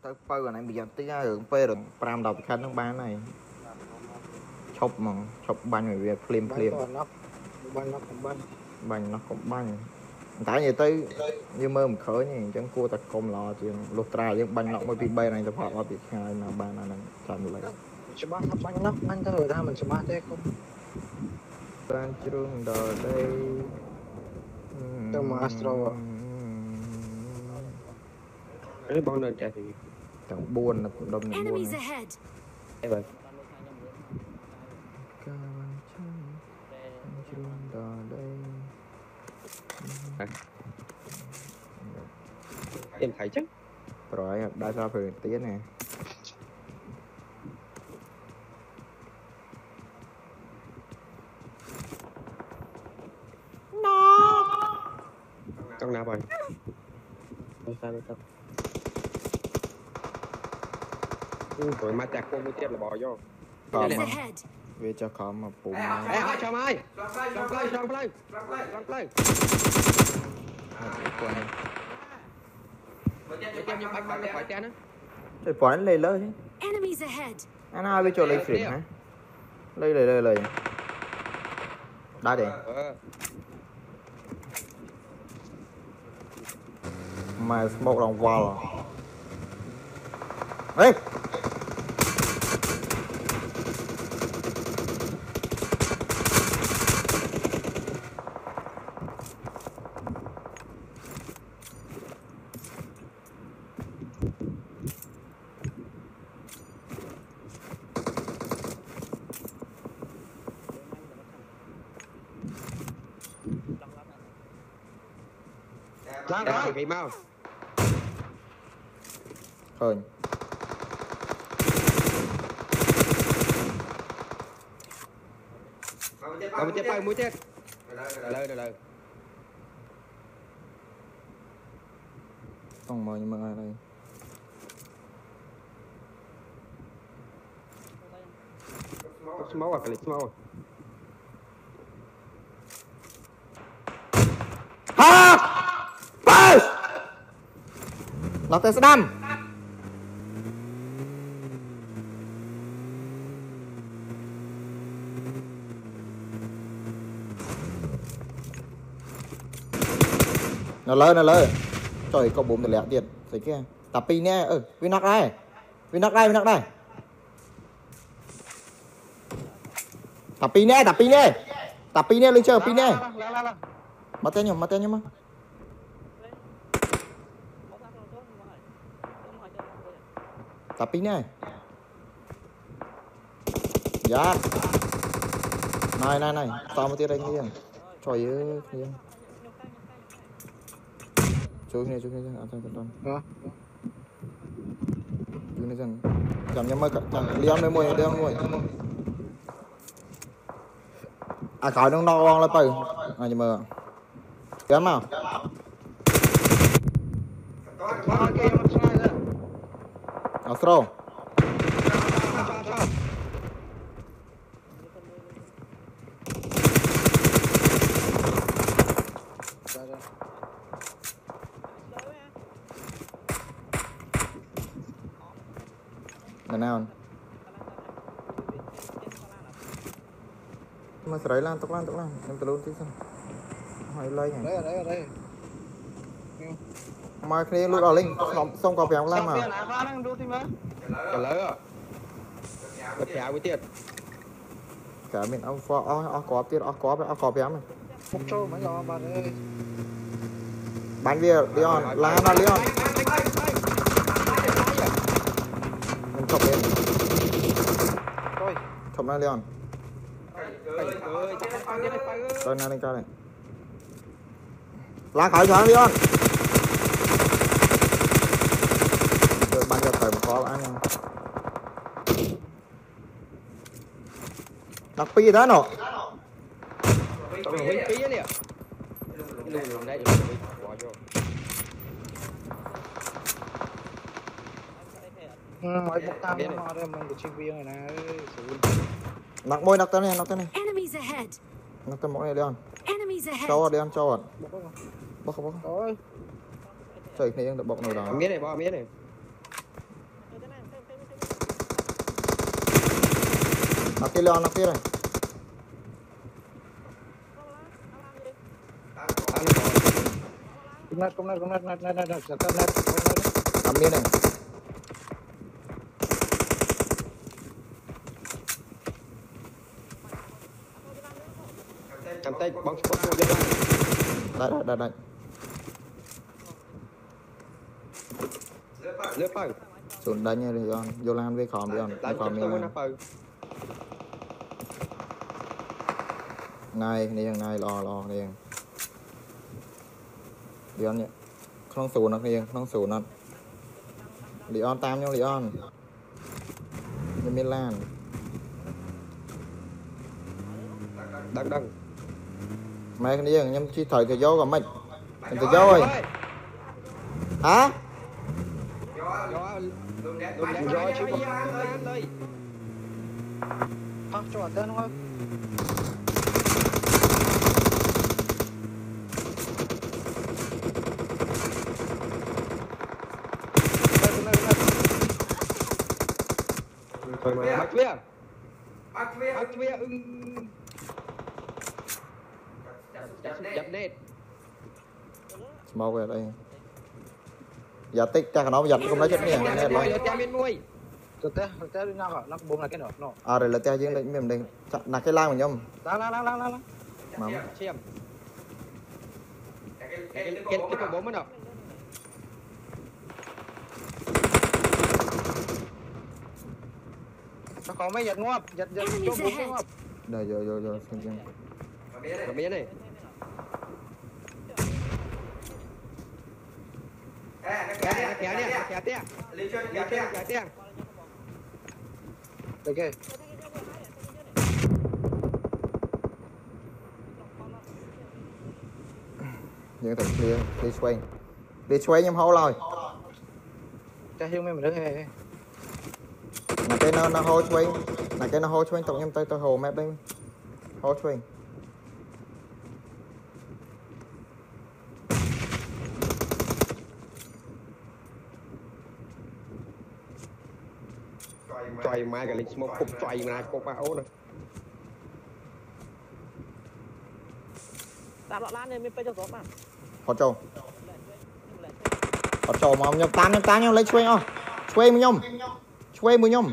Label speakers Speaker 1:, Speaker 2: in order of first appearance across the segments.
Speaker 1: tới bơ này bây giờ tí hưởng phê rồi pram đọc khăn trong ban này chọc mà chọc banh người Việt phim banh nó cũng banh tại vì tới như mơ một khởi nhỉ chẳng cua ta công lò chuyện lục tra những banh nó mới bị bay này tập họ bị khai là ban này làm lại
Speaker 2: sẽ bắt nó banh nó banh thôi ra mình sẽ bắt thế không
Speaker 1: ban trường đời đây
Speaker 2: tôi mà Astro cái bóng lên chạy thì
Speaker 1: chẳng buồn là cũng đông này buồn này
Speaker 3: Em ơi. Em thấy chứ
Speaker 1: rồi đã ra về tiếng này
Speaker 3: con nào rồi không sao rồi mà chặt con mới chết là bò vô
Speaker 1: về cho khó mà bụng
Speaker 3: hai chồng ơi rong play nhưng bánh nó khỏi cha nó
Speaker 1: rồi bỏ lên lơi anh ai biết cho lấy phim hả lấy đá đi mà smoke lòng vào ê
Speaker 3: ra bị mau
Speaker 1: thôi
Speaker 3: ông chết bay mũi chết lời
Speaker 1: không mời nhưng mà ai đây
Speaker 3: smoke à clip smoke
Speaker 1: nó tới đâm nó lơ trời có 4 lẻ tiền thấy kia tập pin nè pin nắc đây tập pin nè lên chơi pin nè mất tên nhầm mà tập pin nè dạ này tao một tia đây kia trời ơi kia chui này ăn con chui này dần giảm nhắm mơ chẳng liam nơi môi à khỏi nó no là từ à nhưng mà kém nào Astro lần nào mà sấy lan tóc lan em tự luôn tí xem hỏi lấy này
Speaker 2: đây
Speaker 1: mà khi luôn ở linh xong có béo lan mà
Speaker 3: cả lớn à bật nhà với tiền
Speaker 1: cả mình ông có tiền có béo này
Speaker 2: một chỗ mấy lo bà ơi
Speaker 1: bánh bia Leon lá nó Leon mình chọc lên chọc nó Leon rồi nó lên cao này lá khỏi xuống Leon rồi bắn cho thời một khó ăn nha đặc pi đó nọ
Speaker 2: hỏi một tam nó đây mình được chiếc viên này nè
Speaker 1: nặc môi nặc tên này nặc tên mỗi này Leon cho Leon cho bóc trời này được bọc nồi đó
Speaker 3: miếng này
Speaker 1: Nó kia lên, nó kia rồi.
Speaker 2: Công nát,
Speaker 1: Làm miên này.
Speaker 3: Cầm tay bóng spot vô cho
Speaker 1: Đây.
Speaker 3: lướt vào
Speaker 1: Xuống đánh nha Leon, vô lan với khóm Leon,
Speaker 3: đánh
Speaker 1: khóm
Speaker 3: cho không
Speaker 1: miên
Speaker 3: nó vào
Speaker 1: này này lo này. Leon nhé. Không sụn nó này, không sụn nó. Leon tam nhau Leon. Như miên lan.
Speaker 3: đằng
Speaker 1: Mày cái này nhưng chỉ thời vô còn mình. Mình thời vô rồi. Hả?
Speaker 3: gió chứ không lên
Speaker 2: Phát cho tên không?
Speaker 3: bắt vía chặt nét
Speaker 1: Smoke ở đây. Giật tích chắc nó giật không lấy chết nè. Nè
Speaker 3: môi
Speaker 1: rồi.
Speaker 3: lên môi
Speaker 2: Tớ đi nào hả? Nó bùng là cái nó.
Speaker 1: À rồi là teo dưới đây mềm đây. Là cái lang của nhom.
Speaker 2: Lá.
Speaker 1: Mắm.
Speaker 3: xem cái cổ bố mới nào
Speaker 2: Nó có mấy giật ngóp, giật cho bùng ngóp.
Speaker 1: Đây vô xem.
Speaker 3: làm cái này kéo nha
Speaker 2: Ok.
Speaker 1: Nhưng thằng đi xoay nhom hô rồi.
Speaker 2: Cho hiếu mình đứng này.
Speaker 1: Là cái nó hô xoay. Là cái nó hô xoay tổng nhom tôi hồ map đây. Hô xoay.
Speaker 3: xoay mai cái lịch một cục xoay mà cục áo này
Speaker 4: tạm lọ lan này mới cho gió mà
Speaker 1: Họ trâu mà nhom tám nhom lấy xoay xoay mười nhom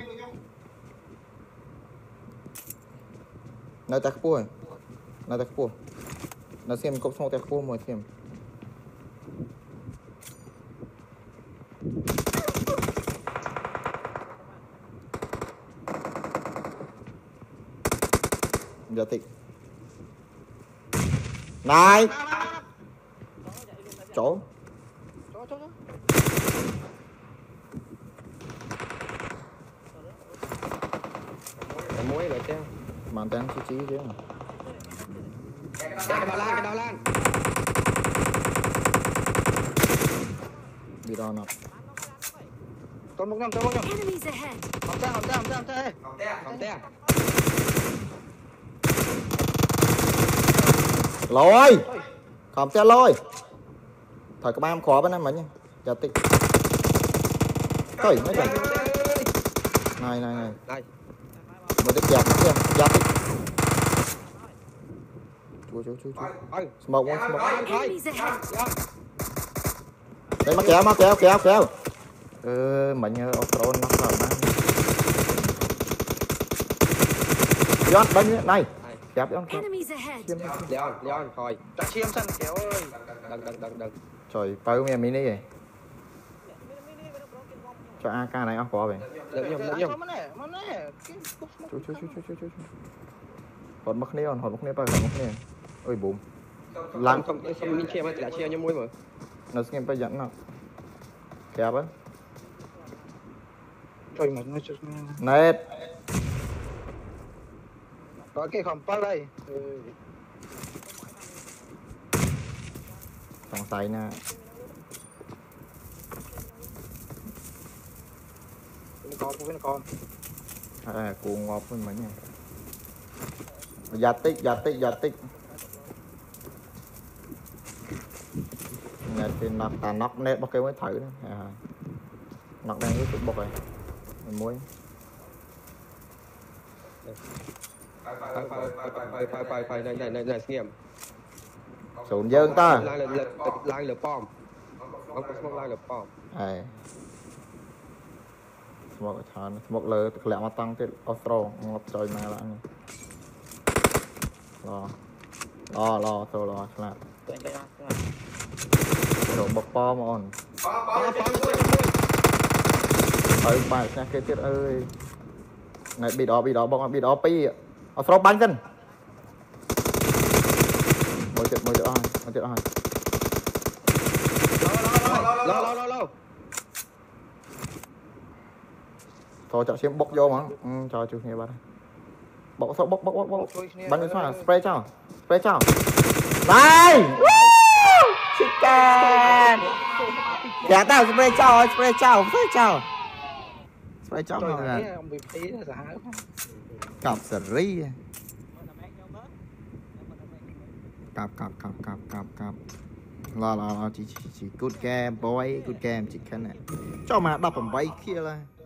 Speaker 1: nơi ta cua nó xem cốc xong ta cua mồi xem giờ tị này chỗ
Speaker 3: muối rồi chứ
Speaker 1: màn tán chí chứ
Speaker 3: cái đào lan
Speaker 1: bị đòn nọ
Speaker 2: Tôi một nhầm.
Speaker 5: Enemies ahead.
Speaker 2: Hỏng
Speaker 3: té
Speaker 1: lôi khom té lôi thời các ba em khó bên em mà nhá giờ tị thôi mấy trời này
Speaker 3: đây
Speaker 1: một cái kẹt kia giờ tị chú smoke
Speaker 5: Enemies ahead.
Speaker 1: đây mà kéo mình offroad nó rồi mà John đánh này kéo
Speaker 5: Enemies ahead.
Speaker 3: Leon thôi
Speaker 2: Trả chiêm sân kéo ơi.
Speaker 3: đừng
Speaker 1: trời bao nhiêu mini vậy cho AK này áo có vậy
Speaker 3: đừng nhầm
Speaker 2: Mà nè.
Speaker 1: chú hột mắc nê bao ôi bùm lăng
Speaker 3: không mình chia mà chia nhau muối mà
Speaker 1: nó xem bây dẫn nào kéo á
Speaker 2: Trời mà nó chút
Speaker 1: nét
Speaker 2: có cái khổng phát đây.
Speaker 1: thằng tay nè
Speaker 2: Bên con.
Speaker 1: à cuồng ngọt với mình nha giật tích nhà thì nóc nét bao kêu mới thử đó nóc đang rất bột rồi mình muối
Speaker 3: này nghiêm
Speaker 1: sụn dương ta
Speaker 3: lang lửa bom ông có smoke lang lửa bom
Speaker 1: ai smoke thằng smoke lơ lẹ mà tăng tới Austro ngọc trời mà lại lo thôi lo là đồ bọc bom on ơi bài nha kia tiết ơi này bị đó bom bị đó pi Austro bắn chân một trận ai
Speaker 3: lâu
Speaker 1: thôi chọn xem bốc vô mà cho chú nghe bạn bốc bắn lên sao spray chào này chicken kẻ tao spray chào
Speaker 2: Trời
Speaker 1: mà
Speaker 2: này ông bị tí là sao?
Speaker 1: cặp sợi ri cặp lo chỉ good game boy good game chicken này cho mà đập bằng bay kia là